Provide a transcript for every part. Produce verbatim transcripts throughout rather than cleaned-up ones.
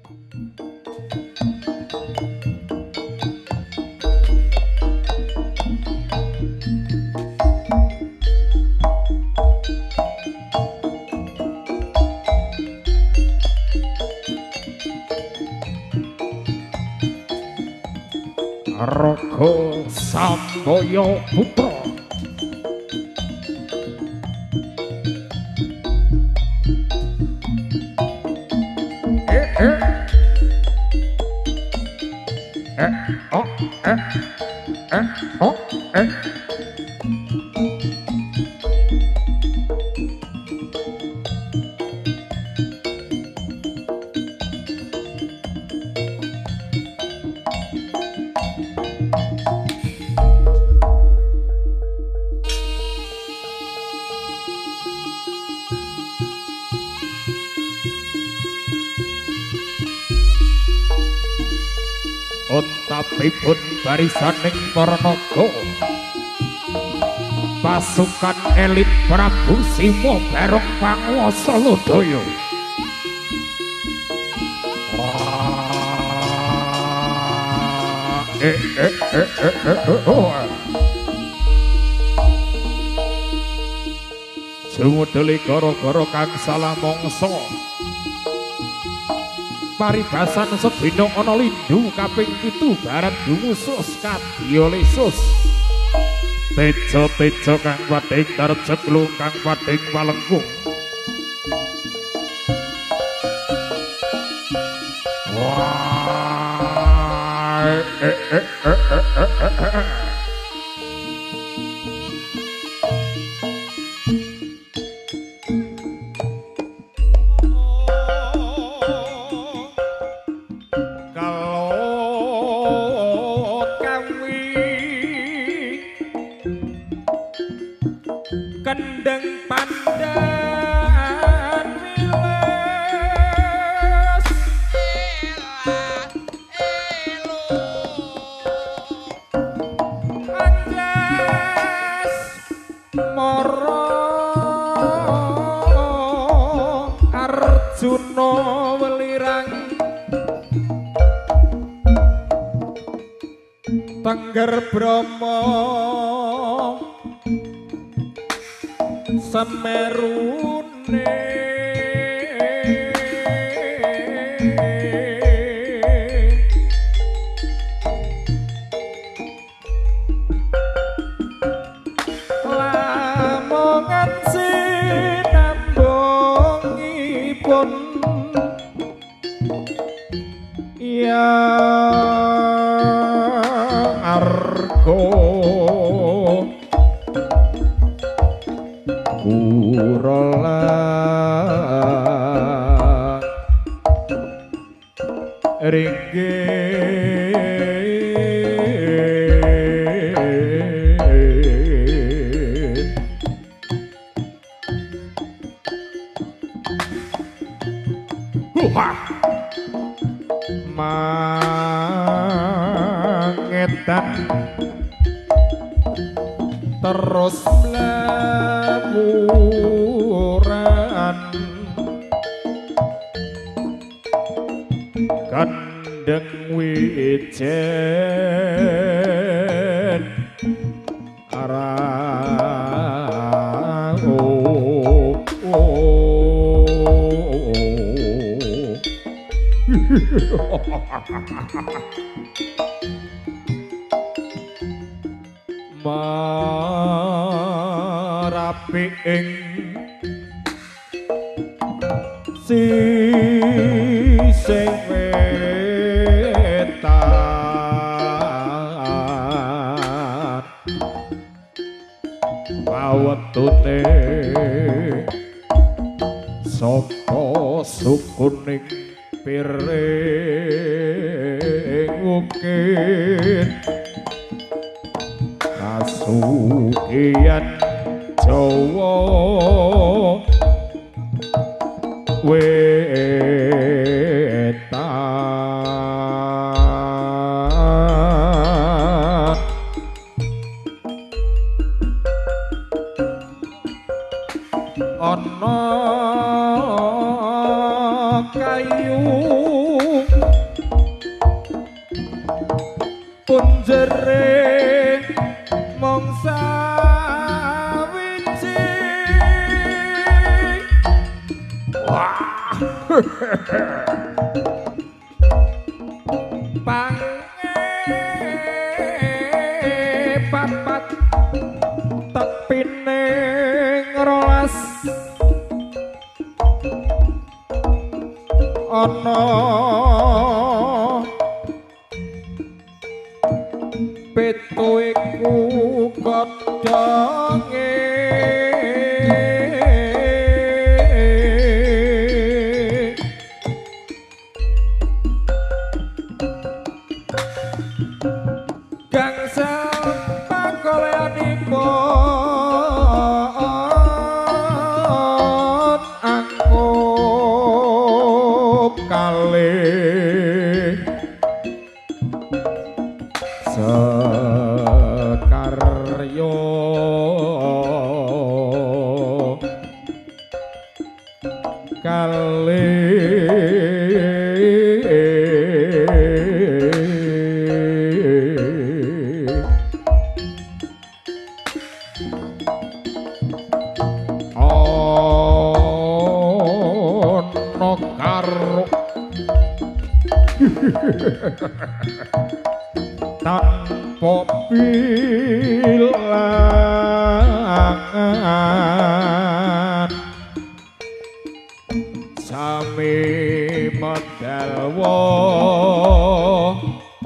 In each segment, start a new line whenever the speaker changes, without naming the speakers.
Raga Sambaya Putra eh eh eh oh eh eh oh eh Untapipun barisaning para naga pasukan elit Prabu Sima Barong panguwasa Lodaya eh eh eh eh eh oh sumedhele gara-gara kang salah mangsa paribasan sedina ana lindhu kaping pitu barat dumusus kadya lesus teja-teja kang padhing darjek kang padhing walengkung wah eh eh eh eh eh eh kendeng pandan miles anjas mara Arjuna welirang Tengger Brahma Semerune lamongan sinambungipun ya arga Kurola ringgit Huha mangetan terus mlaburan kandeng wijen arah oh, oh. Marapi ing sisih wetan pawetune saka sukuning piring ukit kasugihan Jawa wetan ana kayu punjering mongsa wiji wah pange papat tepine rolas ana petu iku godhonge gangsal pakoleanipun angkup kalih sekaryo ono karo tanpa bilangan sami modal woh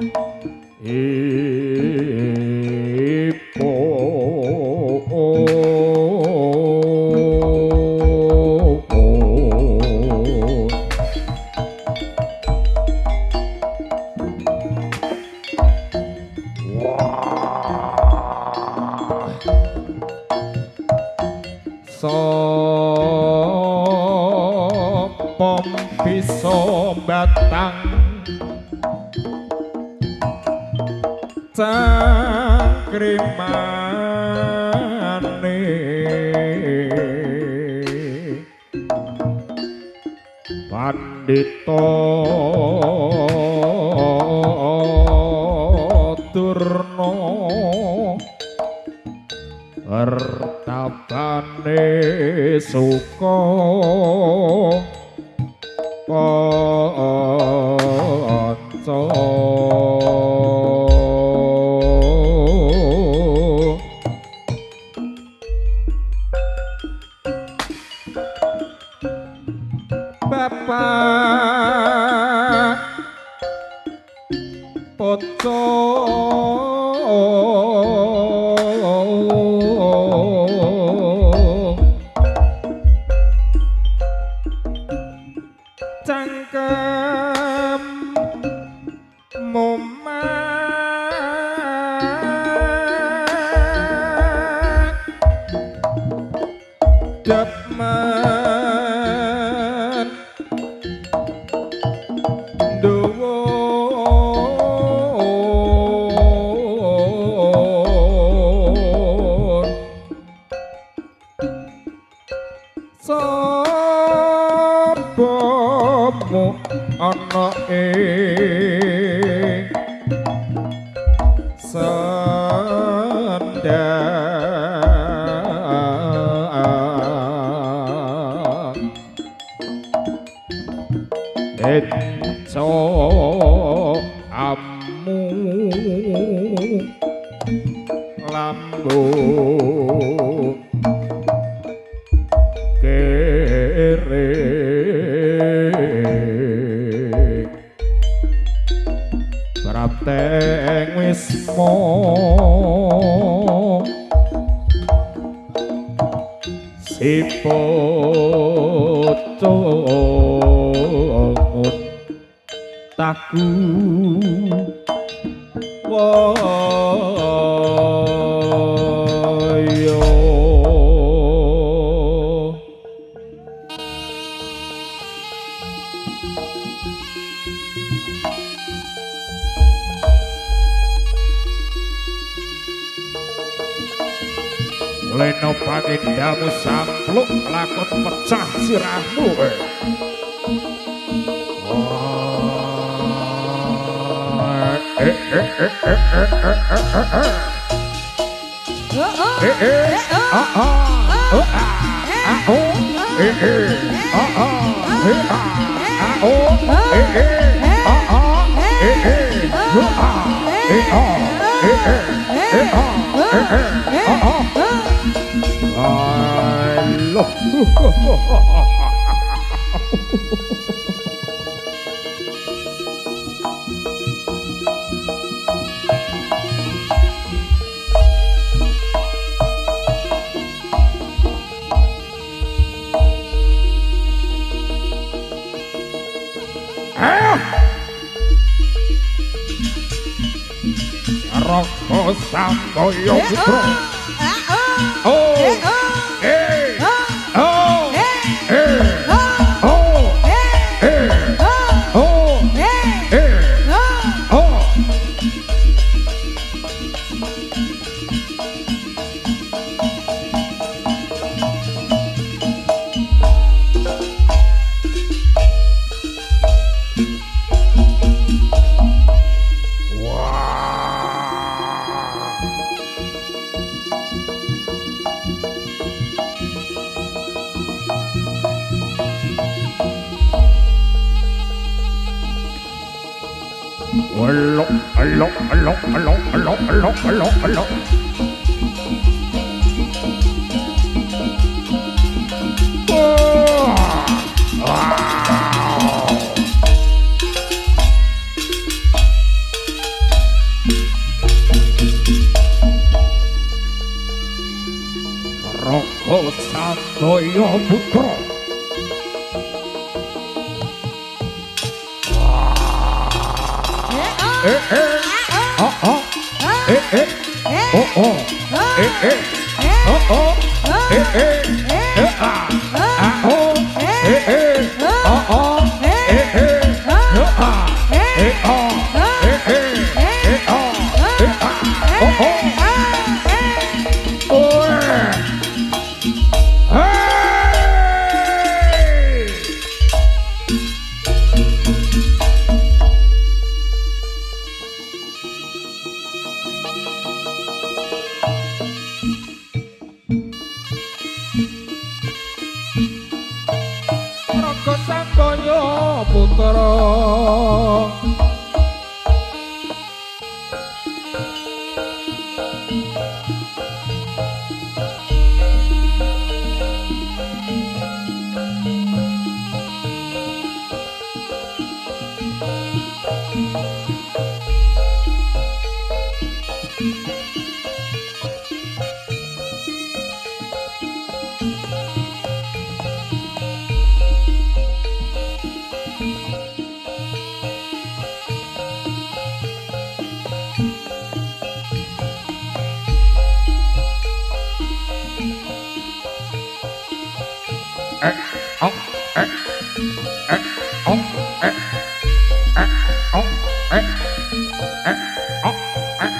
ipo sapa bisa batang cangkrimane pandita Durna Ertabane suka panca Bapak Poco cangkem momak demen dhuwur sabamu ana ing sandang eco amu lambung kere prapteng wisma siput congun taku wayo Leno pagindamu sampluk lakon pecah sirahmu eh. Oh, eh. Roko Samboyo Putra. Oh, eh, oh, eh, oh, eh, oh, eh, oh. Hello, hello, hello, hello, hello, hello, hello, hello. Oh, wow. Roko Samboyo Putra. Eh eh oh oh eh eh oh oh eh eh oh oh eh eh eh ah ah oh eh eh oh oh eh eh oh ah eh oh eh eh eh oh eh ah oh oh oh hey. Roko Samboyo Putra. Eh, oh, eh, eh, oh, eh, eh, oh, eh, eh, oh, eh.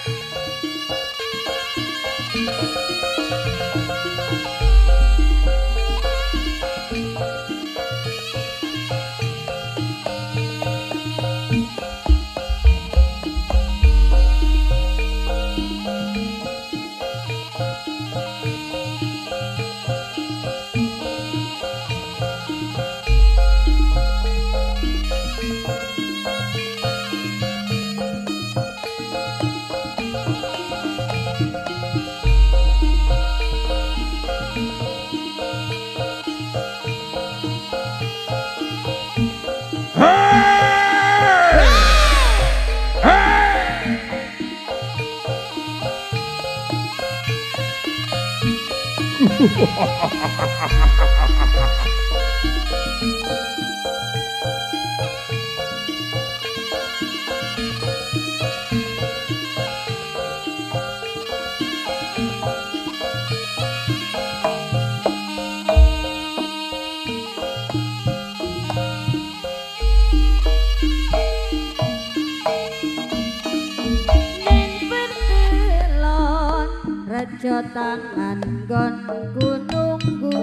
Raja tangan nggonku nunggu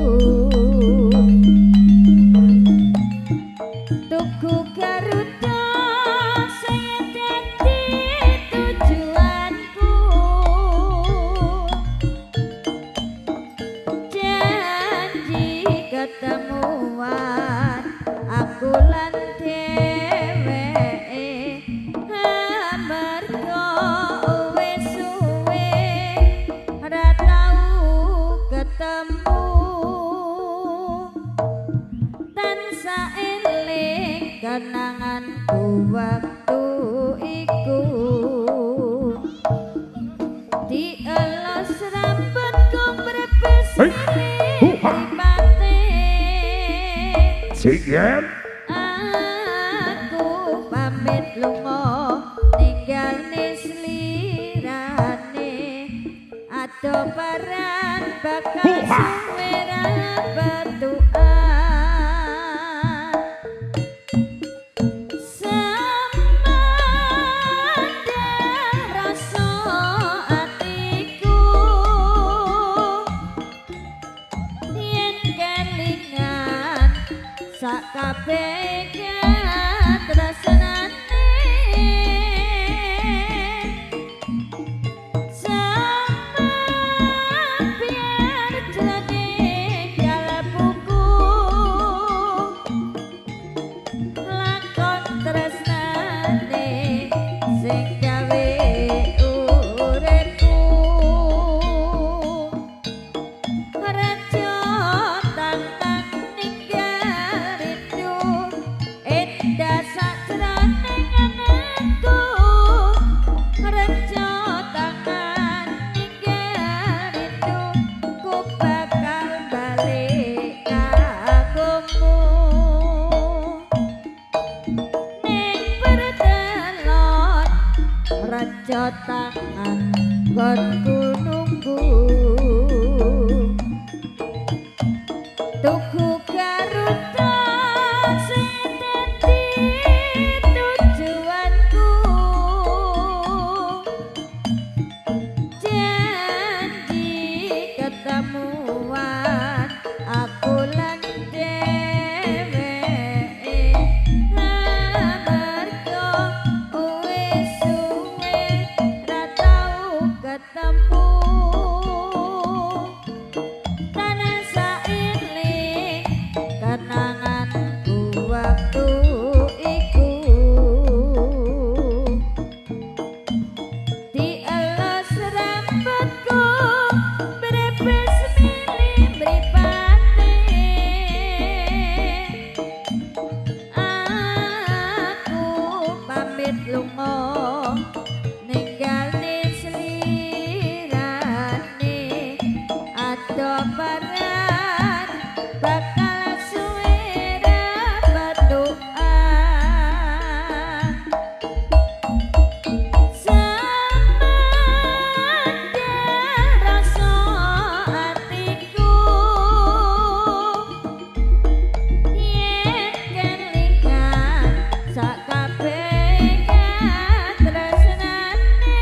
tuku Garuda sing dadi tanganku waktu iku dielos rambutku berbes mripate
Siyen
aku pamit lunga ninggal slirane ado paran bakal suwe ra batuan sakabeh tresnane sama biar jadi kalbuku lakon tresnane sing gawe uripku raja tangan raja tangan nggonku nunggu tuku garuda sing dadi tujuanku janji ketemuan aku lan ketemu tanah sailing kenanganku waktu iku dielos rambutku berbes milih mripate aku pamit lunga ninggal paran bakal suwe ra batuan sama rasa atiku yen kelingan sakabeh tresnane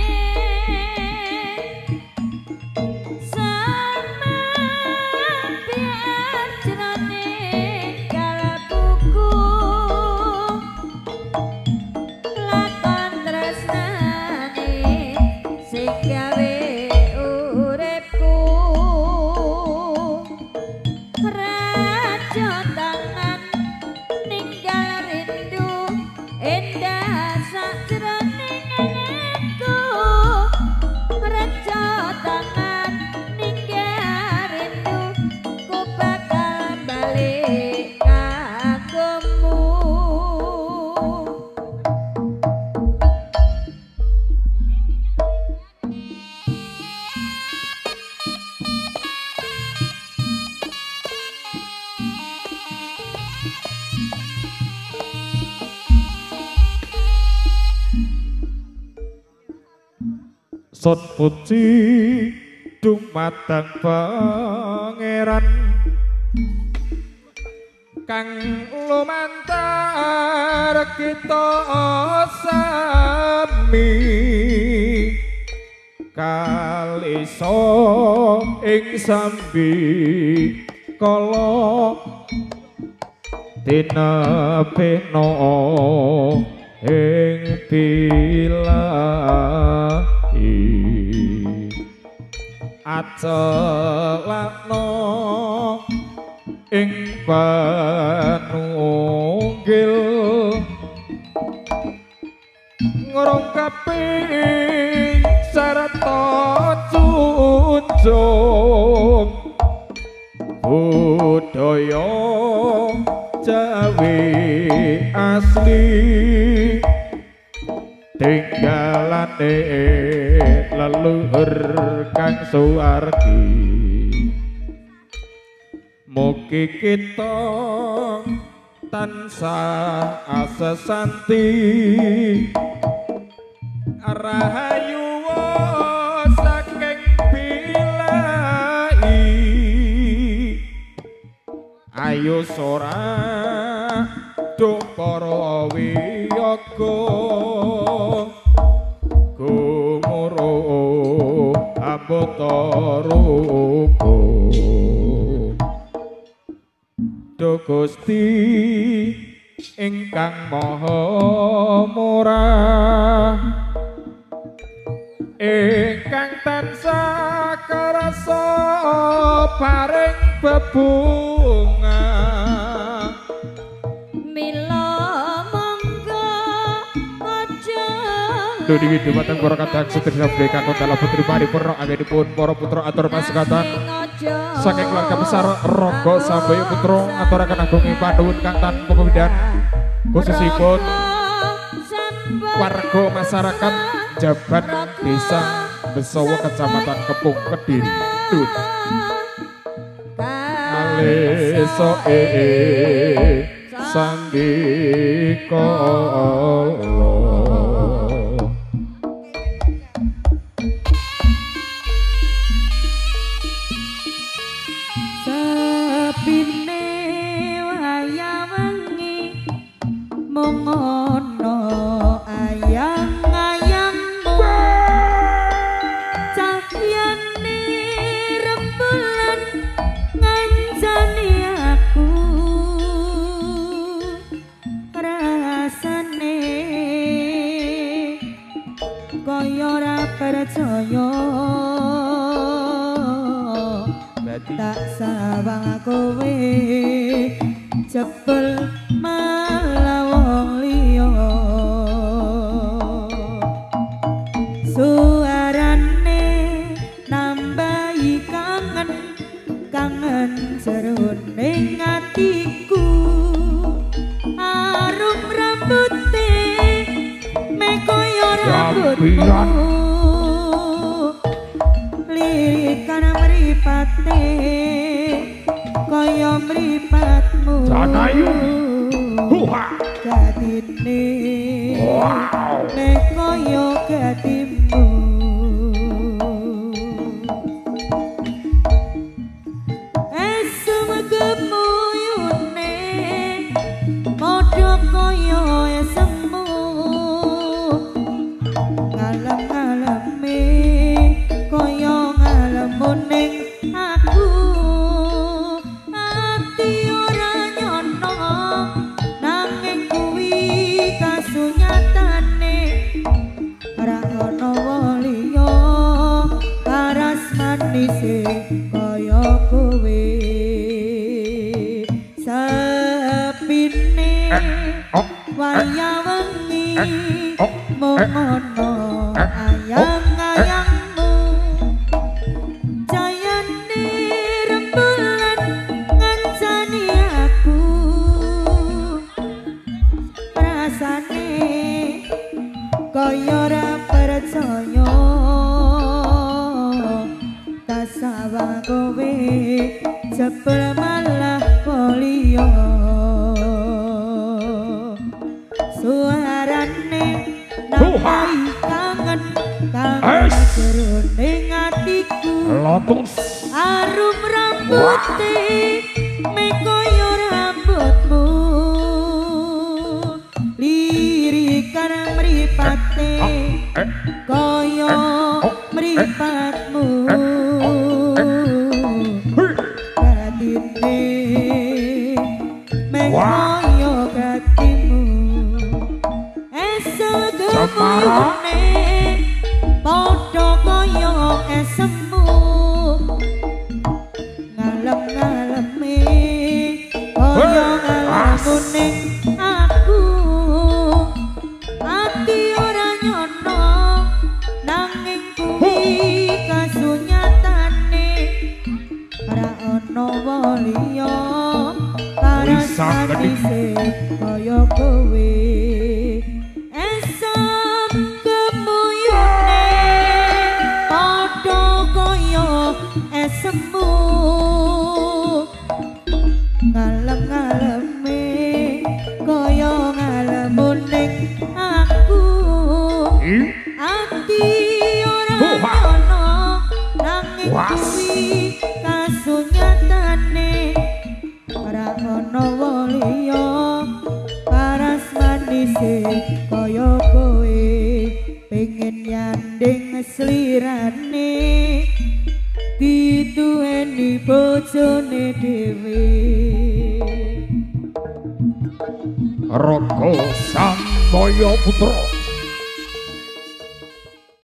Sot puji dumateng pangeran kang lumantar kita sami kalisa ing sambi kala tinepeno ing bilahi acelakno ing panunggil ngrongkapi sarta junjung budaya Jawi asli tinggalane leluhur kang suwargi mugi kita tansah asesanti rahayu saking bilai ayo sora do para wiyaga gumuro abota rupa do Gusti ingkang maha murah ingkang tansah karasa paring bebunga
mila monggo aja
Dudi Widiwateng para kadang sedherek kakang kala putri paripurna anggenipun para putra atur pasukatan saking keluarga besar Raga Sambaya Putra aturaken agungi panuwun kang tanpa pembedahan khususipun warga masyarakat Jaban Desa Besawa Kecamatan Kepung Kediri Tut Aleso ee sandika
sepine waya wengi mung ana ayang-ayangmu cahyane rembulan ngancani aku rasane kaya ora percaya tak sawang kowe jebul malah wong liya suarane nambahi kangen kangen jerone atiku arum rambuté mekoyo rambutmu lirikan mripate kaya mripatmu
Janayu huha
gadine wow nek kaya gadimu esum gemuyune padha kaya esemu ngalem-ngaleme kaya ngalemuning aku ati ora nyono nanging kuwi kasunyatane ora ana waliya paras manise kaya kowe sepine waya wengi mung ana ayang-ayangmu jayane rembulan ngancani aku rasane kaya ora percaya kasawang kowe jebul malah polio suarane nambahi kangen kangen jerone atiku
lotus
arum rambuté mekoyo rambutmu lirikan mripate kaya mripatmu gadine mekoyo gatimu esuk gemune padha kaya esemu ngalem-ngaleme kaya ngalamuning aku ati ora nyono nanging kuwi kasunyatane ora ana waliya parasane kaya kowe aku ati ora ono nanging kuwi kasunyatane ora ono waliya paras manise kaya kowe pengen nyanding slirane dituweni bojone dhewe
Raka Sang Maya Putra